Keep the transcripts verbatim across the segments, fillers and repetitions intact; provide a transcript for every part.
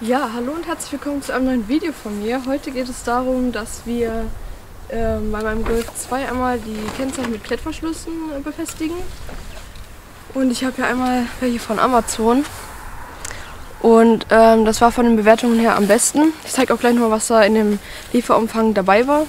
Ja, hallo und herzlich willkommen zu einem neuen Video von mir. Heute geht es darum, dass wir äh, bei meinem Golf zwei einmal die Kennzeichen mit Klettverschlüssen äh, befestigen. Und ich habe hier einmal welche von Amazon. Und ähm, das war von den Bewertungen her am besten. Ich zeige auch gleich noch mal, was da in dem Lieferumfang dabei war.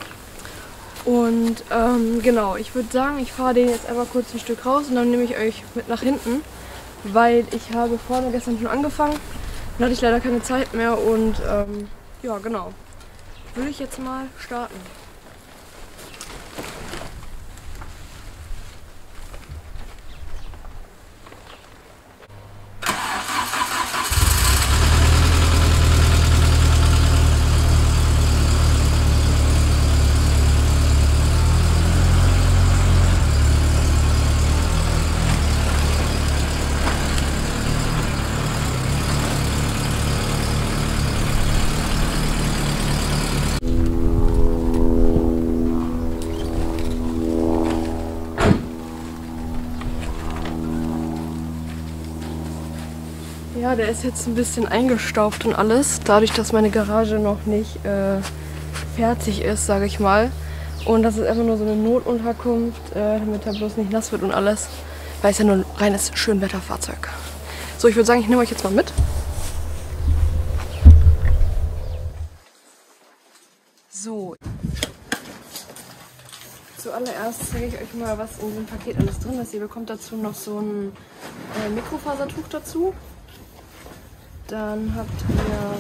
Und ähm, genau, ich würde sagen, ich fahre den jetzt einfach kurz ein Stück raus und dann nehme ich euch mit nach hinten. Weil ich habe vorne gestern schon angefangen. Dann hatte ich leider keine Zeit mehr und ähm, ja, genau. Würde ich jetzt mal starten. Ja, der ist jetzt ein bisschen eingestaubt und alles, dadurch, dass meine Garage noch nicht äh, fertig ist, sage ich mal. Und das ist einfach nur so eine Notunterkunft, äh, damit er bloß nicht nass wird und alles, weil es ja nur ein reines Schönwetterfahrzeug. So, ich würde sagen, ich nehme euch jetzt mal mit. So. Zuallererst zeige ich euch mal, was in diesem Paket alles drin ist. Ihr bekommt dazu noch so ein äh, Mikrofasertuch dazu. Dann habt ihr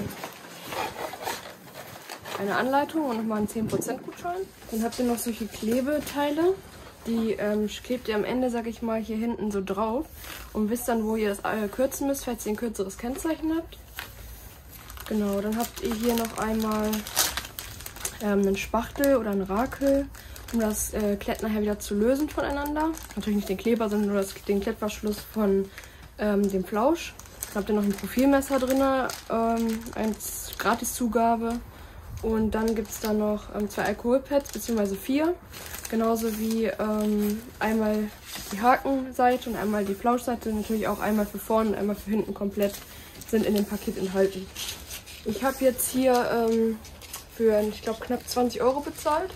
eine Anleitung und nochmal einen zehn Prozent Gutschein. Dann habt ihr noch solche Klebeteile. Die ähm, klebt ihr am Ende, sag ich mal, hier hinten so drauf. Und wisst dann, wo ihr das äh, kürzen müsst, falls ihr ein kürzeres Kennzeichen habt. Genau, dann habt ihr hier noch einmal ähm, einen Spachtel oder einen Rakel, um das äh, Klett nachher wieder zu lösen voneinander. Natürlich nicht den Kleber, sondern nur das, den Klettverschluss von ähm, dem Flausch. Dann habt ihr noch ein Profilmesser drin, ähm, als Gratiszugabe. Und dann gibt es da noch ähm, zwei Alkoholpads, beziehungsweise vier. Genauso wie ähm, einmal die Hakenseite und einmal die Flauschseite. Natürlich auch einmal für vorne und einmal für hinten komplett sind in dem Paket enthalten. Ich habe jetzt hier ähm, für, ich glaube, knapp zwanzig Euro bezahlt.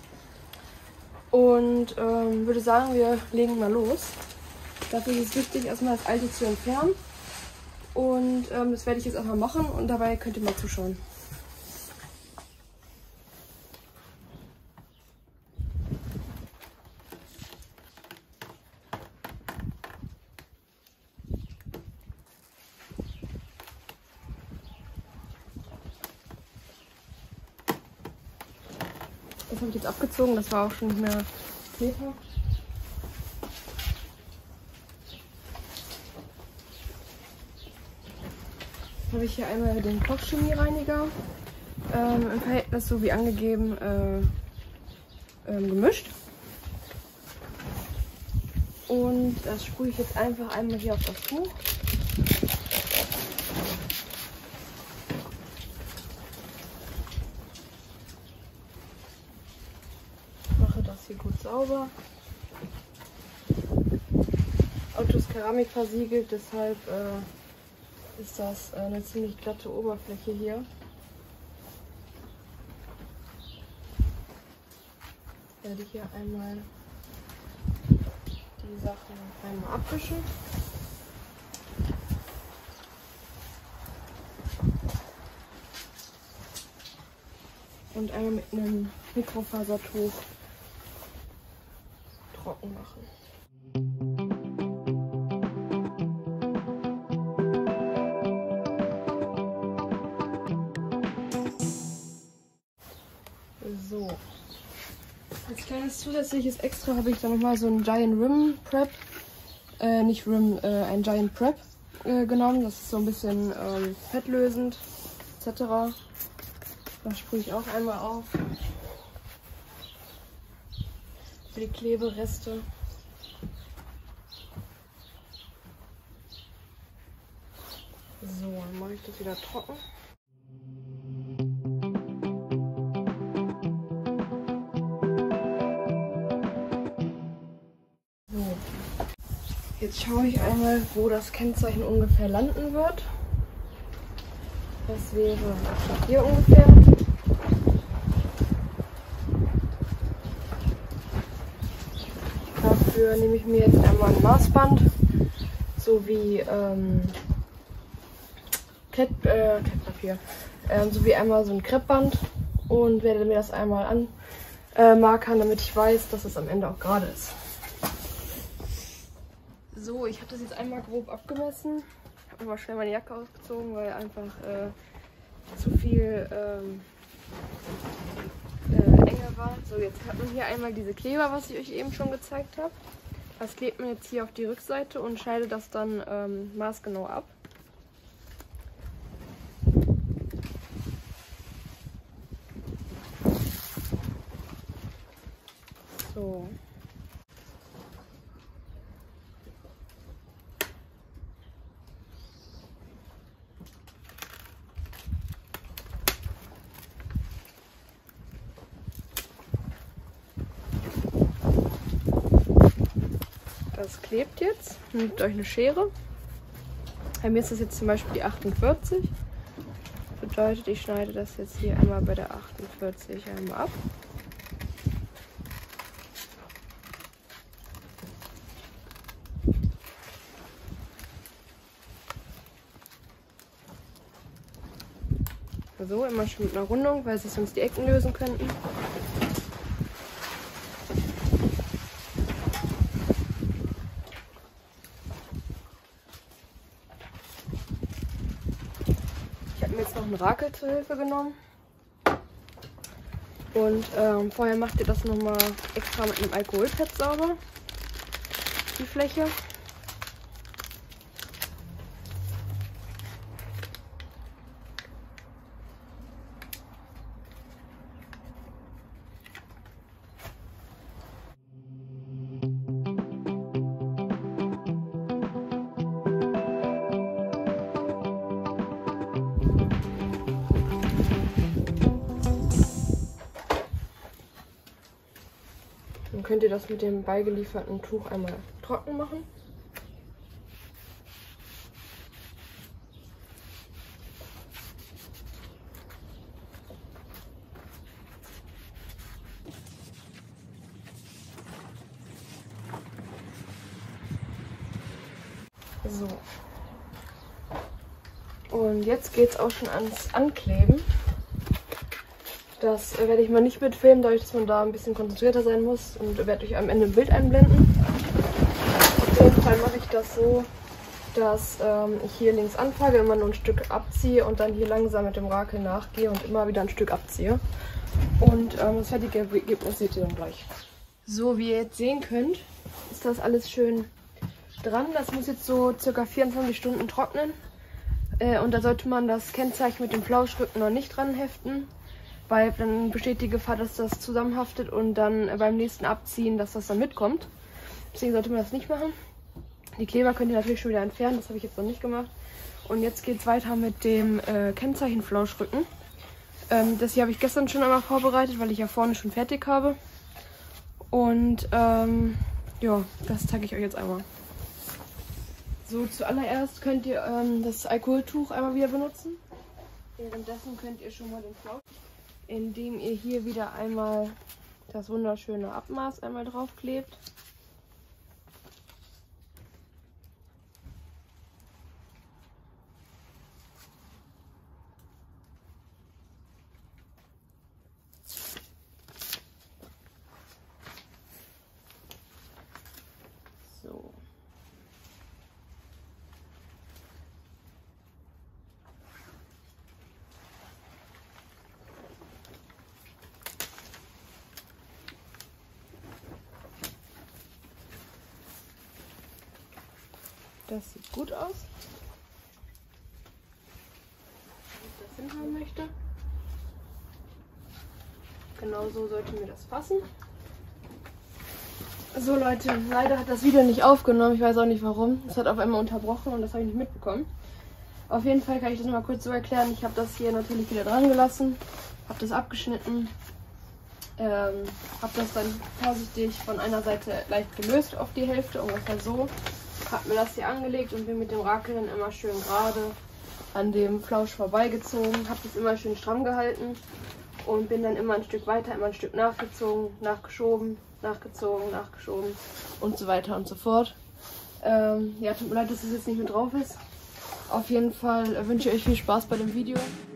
Und ähm, würde sagen, wir legen mal los. Dafür ist es wichtig, erstmal das alte zu entfernen. Und ähm, das werde ich jetzt einfach machen und dabei könnt ihr mal zuschauen. Das habe ich jetzt abgezogen, das war auch schon nicht mehr kleber. Habe ich hier einmal den Kochchemie-Reiniger ähm, im Verhältnis so wie angegeben äh, ähm, gemischt. Und das sprühe ich jetzt einfach einmal hier auf das Tuch. Mache das hier gut sauber. Auto ist Keramik versiegelt, deshalb äh, ist das eine ziemlich glatte Oberfläche hier. Werde ich hier einmal die Sachen einmal abwischen. Und einmal mit einem Mikrofasertuch trocken machen. So, als kleines zusätzliches Extra habe ich dann nochmal so einen Giant Rim Prep, äh, nicht Rim, äh, ein Giant Prep äh, genommen. Das ist so ein bisschen ähm, fettlösend et cetera. Das sprühe ich auch einmal auf. Für die Klebereste. So, dann mache ich das wieder trocken. Jetzt schaue ich einmal, wo das Kennzeichen ungefähr landen wird. Das wäre hier ungefähr. Dafür nehme ich mir jetzt einmal ein Maßband sowie ähm, Kett, äh, Kettpapier, ähm, sowie einmal so ein Kreppband und werde mir das einmal anmarkern, äh, damit ich weiß, dass es am Ende auch gerade ist. So, ich habe das jetzt einmal grob abgemessen. Ich habe mal schnell meine Jacke ausgezogen, weil einfach äh, zu viel ähm, äh, enger war. So, jetzt hat man hier einmal diese Kleber, was ich euch eben schon gezeigt habe. Das klebt man jetzt hier auf die Rückseite und schneidet das dann ähm, maßgenau ab. So. Das klebt jetzt. Nehmt euch eine Schere. Bei mir ist das jetzt zum Beispiel die achtundvierzig. Bedeutet, ich schneide das jetzt hier einmal bei der achtundvierzig einmal ab. So, immer schon mit einer Rundung, weil sich sonst die Ecken lösen könnten. Ich habe mir jetzt noch einen Rakel zur Hilfe genommen. Und ähm, vorher macht ihr das nochmal extra mit einem Alkoholpad sauber, die Fläche. Dann könnt ihr das mit dem beigelieferten Tuch einmal trocken machen. So. Und jetzt geht es auch schon ans Ankleben. Das werde ich mal nicht mitfilmen, dadurch, dass man da ein bisschen konzentrierter sein muss, und werde euch am Ende ein Bild einblenden. Auf jeden Fall mache ich das so, dass ähm, ich hier links anfange, immer nur ein Stück abziehe und dann hier langsam mit dem Rakel nachgehe und immer wieder ein Stück abziehe. Und ähm, das fertige Ergebnis seht ihr dann gleich. So, wie ihr jetzt sehen könnt, ist das alles schön dran. Das muss jetzt so circa vierundzwanzig Stunden trocknen. Äh, und da sollte man das Kennzeichen mit dem Flauschrücken noch nicht dran heften, weil dann besteht die Gefahr, dass das zusammenhaftet und dann beim nächsten Abziehen, dass das dann mitkommt. Deswegen sollte man das nicht machen. Die Kleber könnt ihr natürlich schon wieder entfernen, das habe ich jetzt noch nicht gemacht. Und jetzt geht es weiter mit dem äh, Kennzeichen Flauschrücken. Ähm, das hier habe ich gestern schon einmal vorbereitet, weil ich ja vorne schon fertig habe. Und ähm, ja, das zeige ich euch jetzt einmal. So, zuallererst könnt ihr ähm, das Alkoholtuch einmal wieder benutzen. Währenddessen könnt ihr schon mal den Flausch, indem ihr hier wieder einmal das wunderschöne Abmaß einmal draufklebt. So. Das sieht gut aus, wenn ich das hinhaben möchte. Genau so sollte mir das passen. So Leute, leider hat das Video nicht aufgenommen, ich weiß auch nicht warum. Es hat auf einmal unterbrochen und das habe ich nicht mitbekommen. Auf jeden Fall kann ich das noch mal kurz so erklären. Ich habe das hier natürlich wieder dran gelassen, habe das abgeschnitten, ähm, habe das dann vorsichtig von einer Seite leicht gelöst auf die Hälfte, ungefähr so. Habe mir das hier angelegt und bin mit dem Rakel dann immer schön gerade an dem Flausch vorbeigezogen, habe das immer schön stramm gehalten und bin dann immer ein Stück weiter, immer ein Stück nachgezogen, nachgeschoben, nachgezogen, nachgeschoben und so weiter und so fort. Ähm, ja, tut mir leid, dass es jetzt nicht mehr drauf ist. Auf jeden Fall wünsche ich euch viel Spaß bei dem Video.